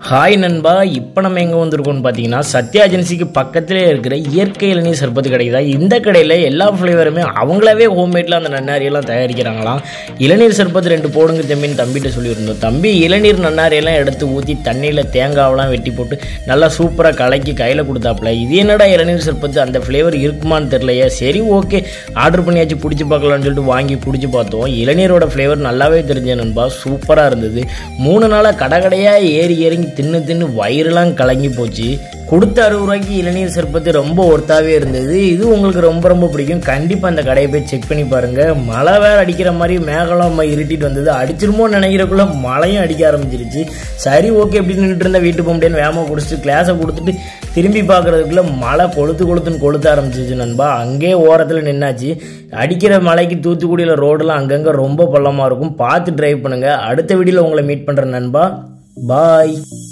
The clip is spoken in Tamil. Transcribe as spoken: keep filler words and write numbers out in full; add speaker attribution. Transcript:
Speaker 1: ஹாய் நண்பா, இப்போ நம்ம எங்கே வந்திருக்கோம்னு பார்த்தீங்கன்னா சத்யா ஏஜென்சிக்கு பக்கத்திலே இருக்கிற இயற்கை இளநீர் சர்பத்து கிடைக்குதா. இந்த கடையில் எல்லா ஃப்ளேவருமே அவங்களாவே ஹோம்மேட்டில் அந்த நன்னாரியெல்லாம் தயாரிக்கிறாங்களாம். இளநீர் சர்பத்து ரெண்டு போடுங்க தம்பின்னு தம்பிகிட்ட சொல்லியிருந்தோம். தம்பி இளநீர் நன்னாரியெல்லாம் எடுத்து ஊற்றி தண்ணியில் தேங்காவெல்லாம் வெட்டி போட்டு நல்லா சூப்பராக கலக்கி கையில் கொடுத்தாப்புல. இது என்னடா இளநீர் சர்பத்து, அந்த ஃப்ளேவர் இருக்குமான்னு தெரிலையே. சரி ஓகே, ஆர்டர் பண்ணியாச்சு, பிடிச்சி பார்க்கலான்னு சொல்லிட்டு வாங்கி குடிச்சு பார்த்தோம். இளநீரோட ஃப்ளேவர் நல்லாவே தெரிஞ்ச நண்பா, சூப்பராக இருந்தது. மூணு நாளாக கடை கடையாக ஏறி ஏறி தின்னு தின்னு வயிறுலாம் கலங்கி போச்சு. கொடுத்த அறுபது ரூபாய்க்கு இளநீர் சர்பத்து ரொம்ப ஒர்த்தாகவே இருந்தது. இது உங்களுக்கு ரொம்ப ரொம்ப பிடிக்கும். கண்டிப்பாக அந்த கடையை போய் செக் பண்ணி பாருங்கள். மழை வேறு அடிக்கிற மாதிரி மேகலாம் இருட்டிட்டு வந்தது. அடிச்சிருமோன்னு நினைக்கிறக்குள்ள மழையும் அடிக்க ஆரம்பிச்சிருச்சு. சரி ஓகே, எப்படி நின்றுட்டு இருந்தால் வீட்டுக்கு போக முடியாதுன்னு வேகமாக குடிச்சிட்டு கிளாஸை கொடுத்துட்டு திரும்பி பார்க்குறதுக்குள்ள மழை கொளுத்து கொளுத்துன்னு கொளுத்த ஆரம்பிச்சிருச்சு நண்பா. அங்கேயே ஓரத்தில் நின்னாச்சு. அடிக்கிற மழைக்கு தூத்துக்குடியில் ரோடெல்லாம் அங்கங்கே ரொம்ப பள்ளமாக இருக்கும். பார்த்து டிரைவ் பண்ணுங்கள். அடுத்த வீடியோவில் உங்களை மீட் பண்ணுறேன் நண்பா. பாய்.